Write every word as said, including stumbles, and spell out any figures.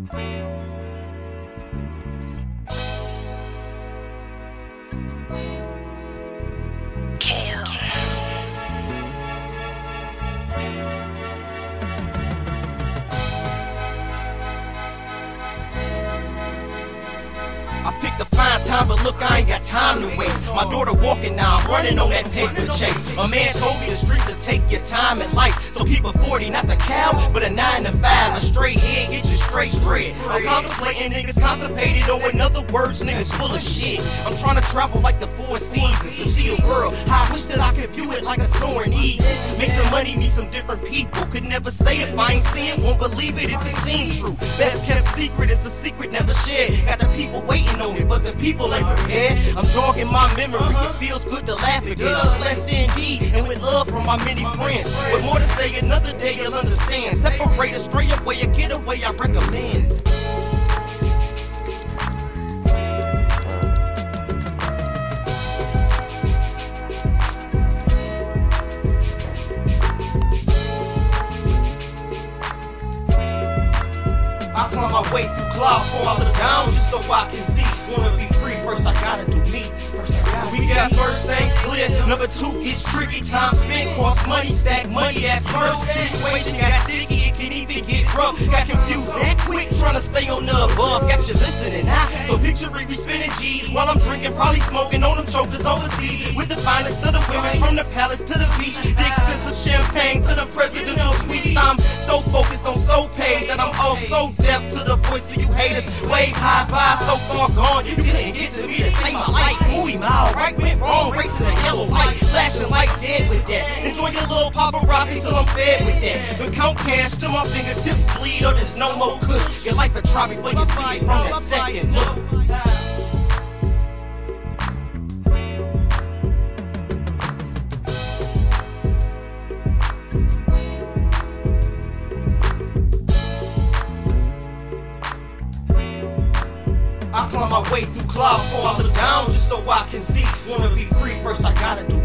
I picked a fine time, but look, I ain't got time to waste. My daughter walking now, I'm running on that paper chase. A man told me the streets will take your time in life, so keep a forty, not the cow, but a nine to five. A straight head, get you straight straight. I'm contemplating niggas constipated, or in other words, niggas full of shit. I'm trying to travel like the four seasons and see the world. How I wish that I could view it like a soaring eagle. Make some money, meet some different people. Could never say if I ain't see it, won't believe it if it seemed true. Best kept secret is a secret never shared. Got the people waiting on me, but the people ain't prepared. I'm jogging my memory, it feels good to laugh again. I'm blessed indeed, and with love from my many friends. But more to say, another day you'll understand. Separate a stray away, a getaway I recommend. I climb my way through clouds before I look down just so I can see. Wanna be free, first I gotta do me. First I gotta we got first things clear, number two gets tricky. Time spent, cost money, stack money, that's first. Situation got sticky, it can even get rough. Got confused that quick, trying to stay on the above. Got you listening now, so picture me spinning G's while I'm drinking, probably smoking on them chokers overseas. With the finest of the women, from the palace to the beach, the expensive champagne to the presidential suites. I'm so focused on so paid that I'm all so deaf to the voice of you haters. Way high by, so far gone, you couldn't get to me to save my life. Movie mile, right went wrong, racing a yellow light, flashing lights, dead with that. Enjoy your little paparazzi till I'm fed with that. But count cash till my fingertips bleed, or there's no more kush. Your life a try before you see it from that second look. I climb my way through clouds before I look down just so I can see. Wanna be free, first I gotta do